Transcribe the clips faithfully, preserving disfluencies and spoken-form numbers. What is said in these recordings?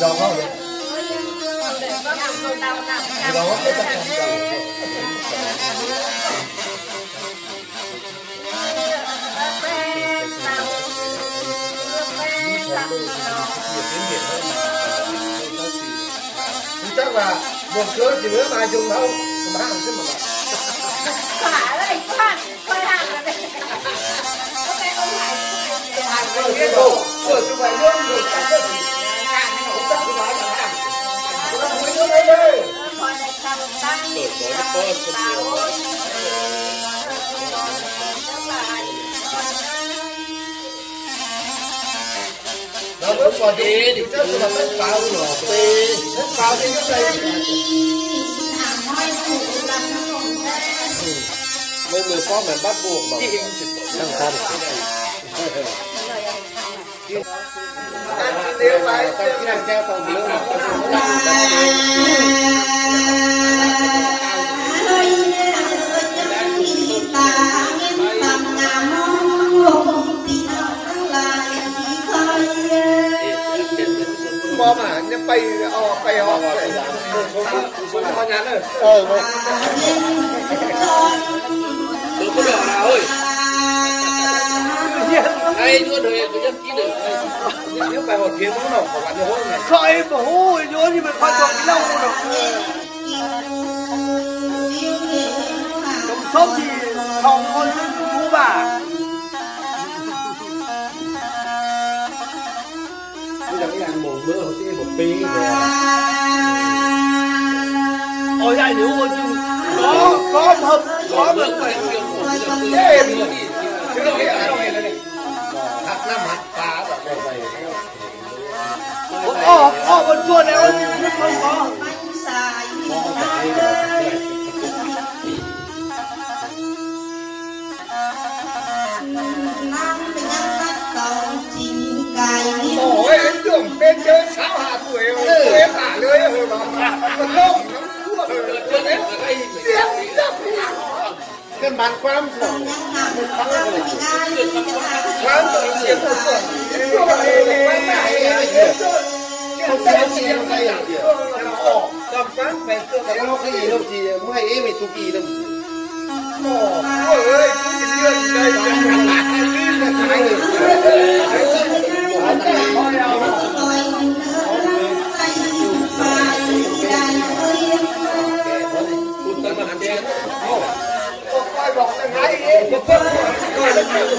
đâu không được đâu có cái chắc chắc là một cớ chỉ nữa mà dùng đâu mà hàng chứ mà phải đấy khoan khoan hàng là đây ok ông phải hàng rồi cái đồ rồi chúng mày luôn rồi cả cái gì không chắc cái nói là hàng nó mới nước đây đây khoan này thằng tăng rồi có cái con không nó bước vào đi thì chắc là nó bao rồi nó bao đi cái đây mấy người có mình bắt buộc mà thằng con nếu phải cái thằng treo còn nhiều là bom à nó bay o bay o xuống con nhắn rồi ờ đừng có đỏ nào ơi đây luôn rồi cứ nhấp kỹ được nếu bài hột kiếm nó nổ của bạn hốt này khỏi mà hú nhớ thì mình khoan tròn cái lâu rồi sống sớm thì không con hú bà một bữa họ sẽ một pi ôi ai nếu ôi chứ có có hợp có được phải thế chứ đâu này thật là mặt phá và cái này ồ ồ con chua này ôi không có ôi anh tưởng bên chơi sáu hạ tuổi rồi em tả lưới rồi mà còn lông nó cua rồi chơi đến cái tiếng đập cái bàn quam rồi quam rồi xiên rồi không sao xiên đây à cầm quam phải cái nó cái gì đâu gì mới em mình tụ kỳ đâu ôi ơi cái gì đây coi bọc cái ngay đi coi được cái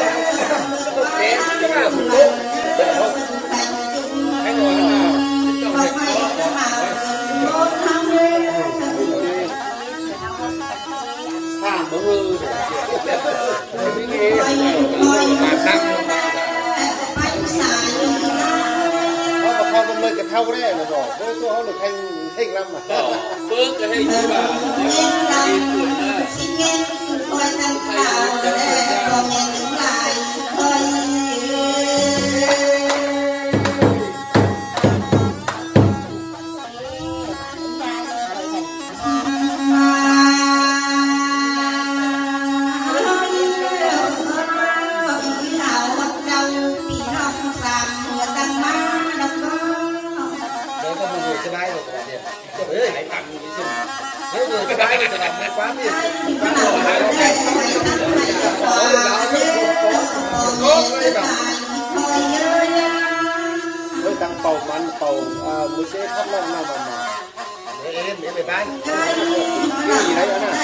cái ngồi hàng bơ hư nó mà không lên cái thau đấy là rồi tôi tôi không được thanh thanh lắm mà bước cái hình như là xin nghe tôi thanh thảo để còn nghe những lại cái cái này là cái quán gì quán đồ hai cái có cái đó với tăng bầu man bầu mới sẽ thắp lên nào mà để em để về bay cái gì đấy đó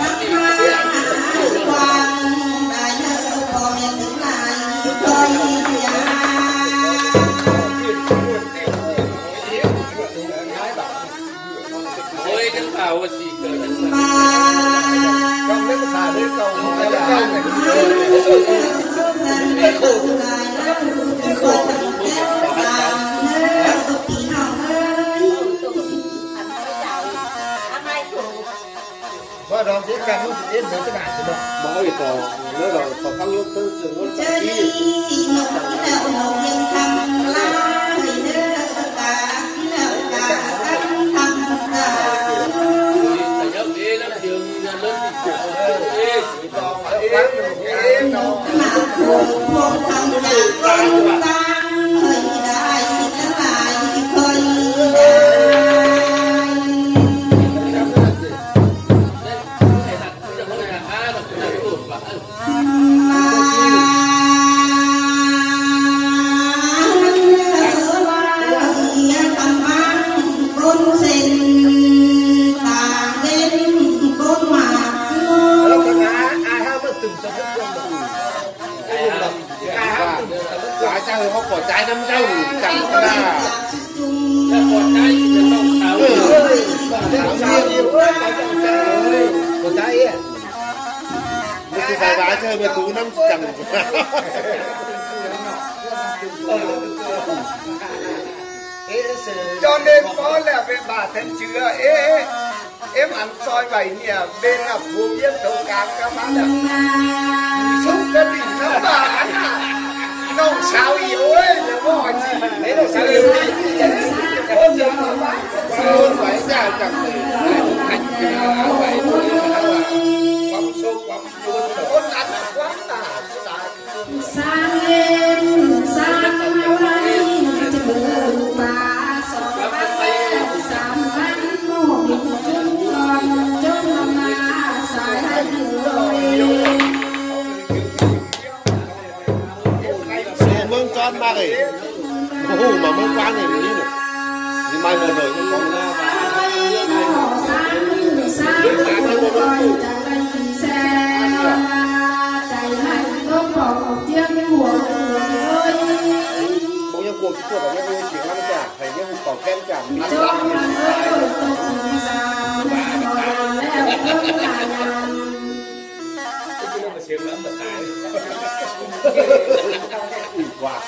ôi cái tàu gì cỡ trong cái thả đấy cầu cái cầu này cái khổ cái khổ đó sẽ càng lúc đến với các bạn rồi đó thì có nó rồi có các lúc tương tự nó sẽ đi nó là một nhân thăm la thì nó cả nó cả thăm nhớ đi nó trường lên thì đi còn ở quán mình nó một thằng là con ta thời đại thì nó lại thời จังหน้าแล้วก่อนได้จะต้องเท้าเท้าเดียวเว้ยก่อนได้อ่ะไม่ใช่สายร้ายเธอมาตูน้ำจัง cho nên có là về bà thân chứa ế em ăn soi vậy nhỉ bên là phù viên đầu cam các bạn ạ sống cái đỉnh nó bà ăn à nó sao yếu ấy nó bỏ gì đấy là sao yếu ấy ôn giờ nó bán ôn phải ra chẳng thành cái vậy thôi quắm số quắm luôn ôn ăn quá là sang lên sang lên từ bà sọ sang bánh một chúng con chúng mà sai rồi mương tròn mà rồi ô mà mương quang này như này thì mai vừa rồi nó còn ra và sang sang rồi bố nhân cuộc cuộc ở nhân chuyện lắm cả thầy nhân còn khen cả mình wow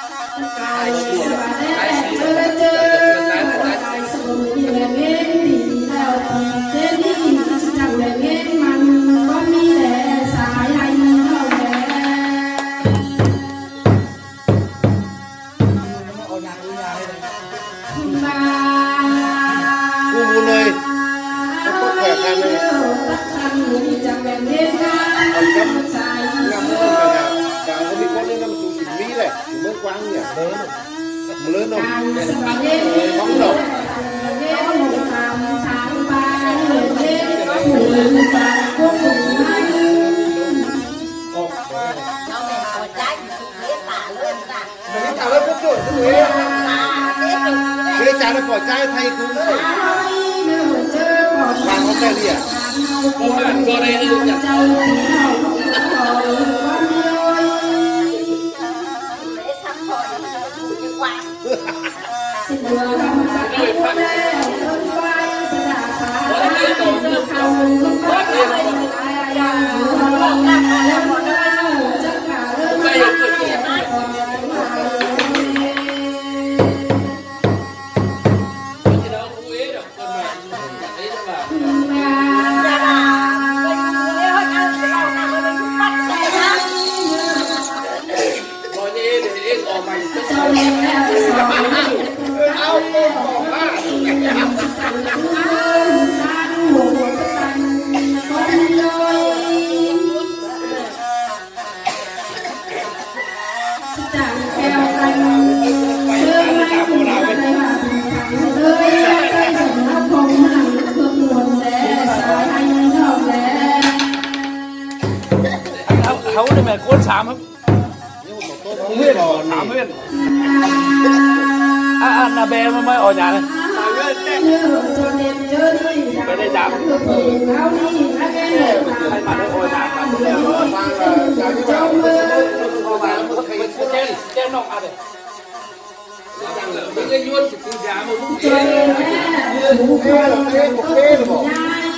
quán nhỉ lớn lớn không bóng đầu cái trái nó bỏ trái thay cũng đấy vàng không đây đi à không bạn có đây đi nhặtเขาได้ไหมโค้ชสามครับเพื่อนสามเพื่อนอ่านาเบลมันไม่ออกอย่างเลยไม่ได้จับใครมาได้ออกอย่างกันเจนเจนนอกอะไรมันจะย้อนสิยามันเองบุกเฟ่บุกเฟ่บุกเฟ่หรอ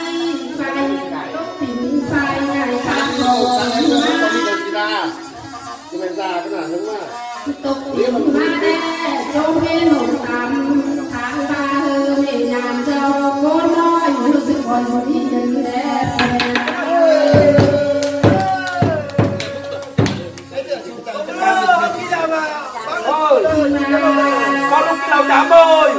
จะเป็นซาขนาดนั้นว่าตกเรียบมาแน่โจมเห็นหนุ่มตำทางตาเธอในยามเจ้าโกนน้อยรู้สึกอ่อนหมดที่ยังแน่ก็ลูกเราจับเลย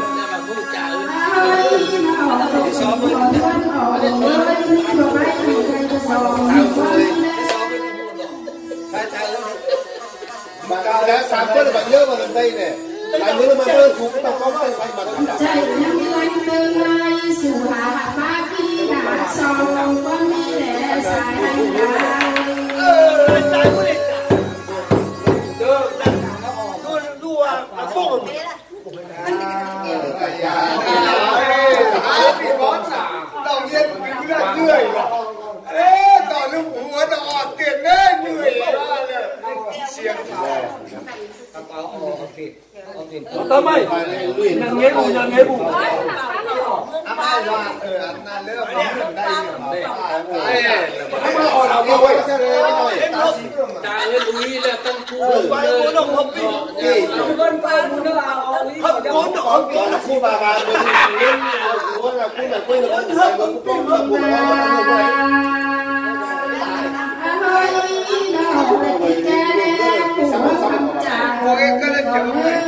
đã sáng bữa là bạn nhớ vào lần đây này lại bữa là bạn ơn cũng tao có phải phải mà chạy nhắm lanh tương lai sự hạ ba khi đã xong con đi để xài hành ra đua bụng đầu tiên mình là người ê còn lúc hùa đỏ tiền đấy người xiềng Tâm ơi, nhận nghĩa bù, nhận nghĩa bù. Anh ai là ở anh là lỡ có người đây mà Đây, anh mà ở đâu quay xe đây rồi. Chả ơi, Louis là tăng khu. Quay muốn đồng hợp đi. Vân quay muốn nó vào. Hợp muốn được hợp muốn. Khu bà bà mình lên của là khu là quên là cũng hợp cũng không hợp cũng có cái cái lên chữ này.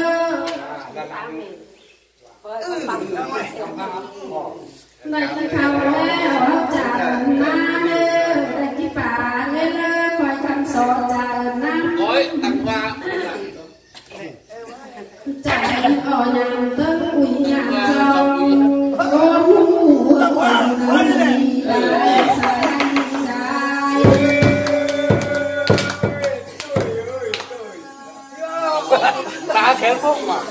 Này ta khao lẽ ở trà na nê, đại kí bà lê lê khoai khăn sò trà nam. Ôi, tặng hoa. Trà ở nhà tân quỷ nhà trong, con hú ở quảng ngân đại sai đại. Ta khéo không mà.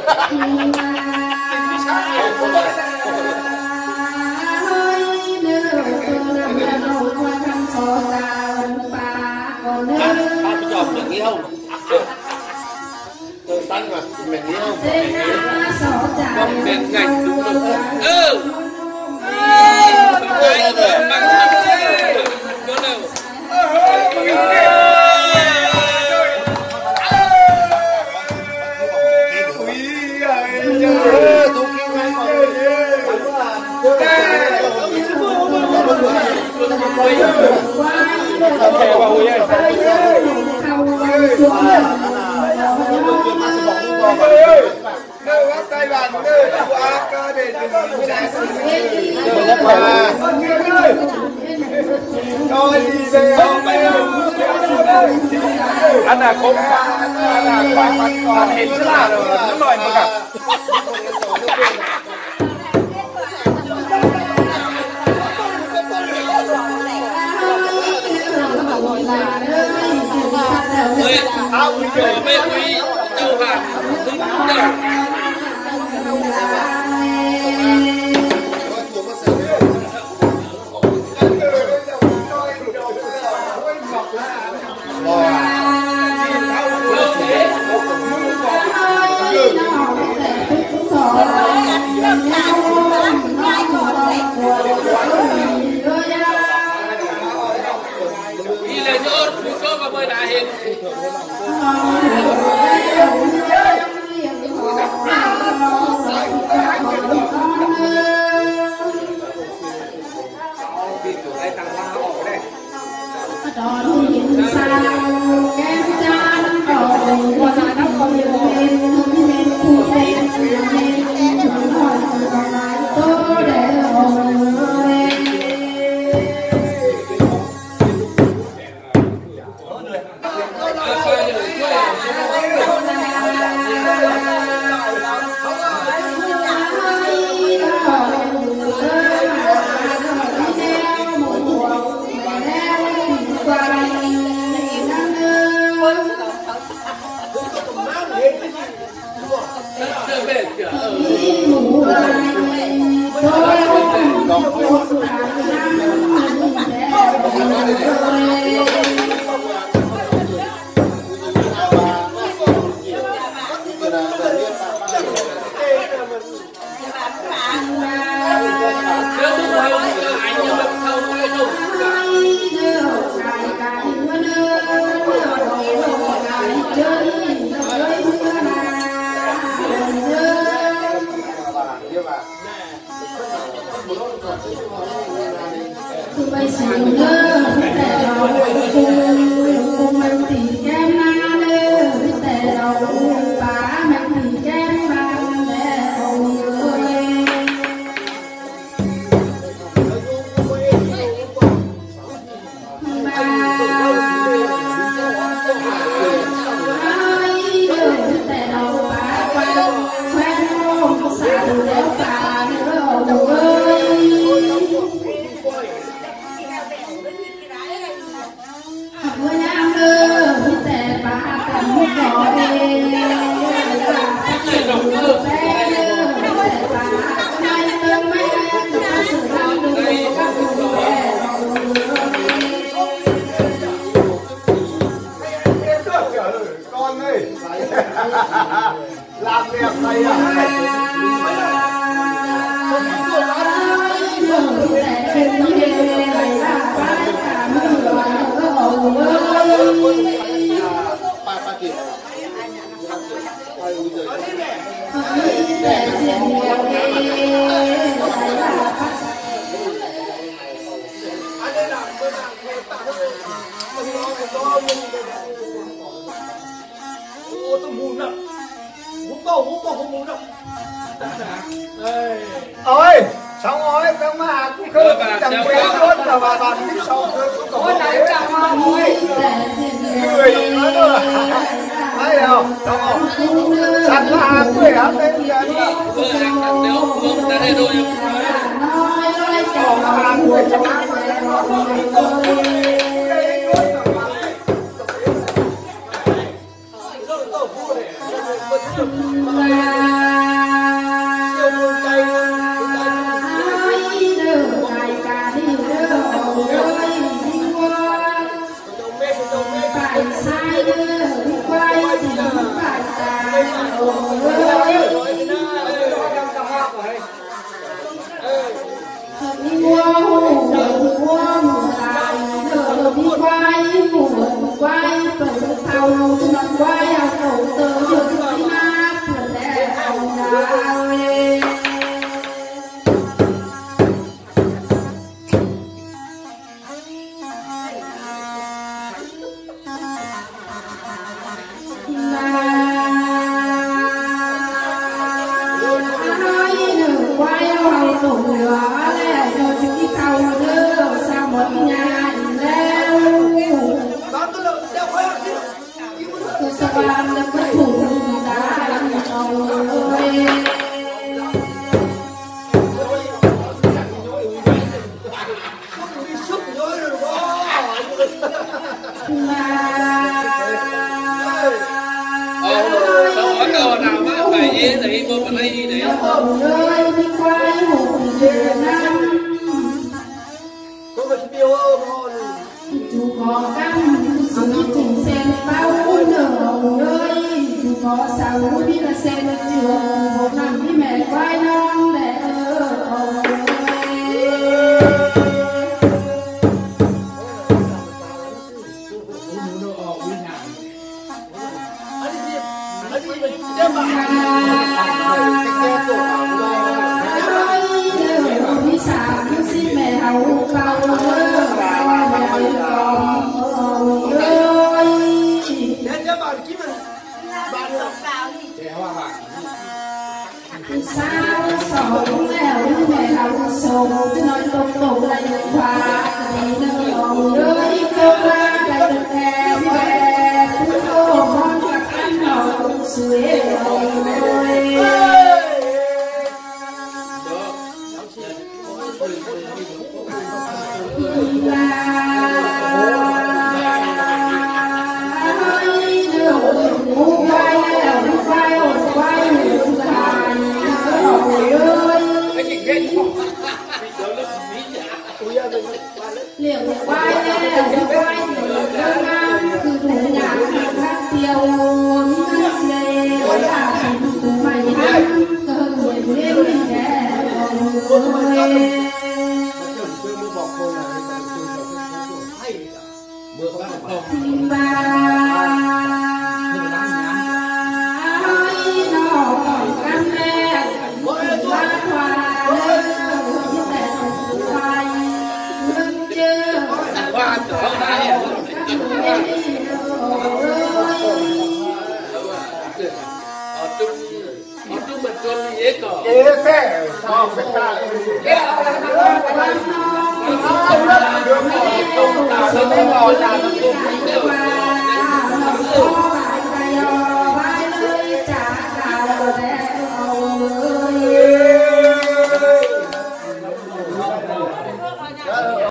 ba cái chọc được nghĩ không? Tôi tăng mà mình nghĩ không? Không biết ngành đúng không? Ừ. Kẻ vào hùi ơi. Nơi bắt tay bàn nơi của ác để đừng trái sự rồi đi về không anh là không anh là khoai mặt còn hình chứ là rồi nó nói mà cả áo quý trời mê quý châu Hàn đúng đâu đi lên nhốt đi số và mời đại hiện đón nhìn xa em cha cầu qua nó không nhiều bên bên khu bên bên chúng hỏi lại tôi để hồn bây giờ nữa để đầu cùng cùng mình thì kem na nữa để đầu bả mình thì kem bằng để đầu người ba ai nữa để đầu bả quen quen không xa được để bả nữa đầu ơi với nam đưa với tè bà cầm cỏ đi sự được bé tè bà nay tân mấy em đã sự làm được các con ơi làm đẹp này à ô tôi mù nè hú câu hú câu không mù đâu ơi xong rồi tao mà cũng không chẳng quen luôn là bà toàn biết sau tôi này chẳng mà thôi người nói đâu thấy không xong rồi sẵn là quê hả tên giờ nữa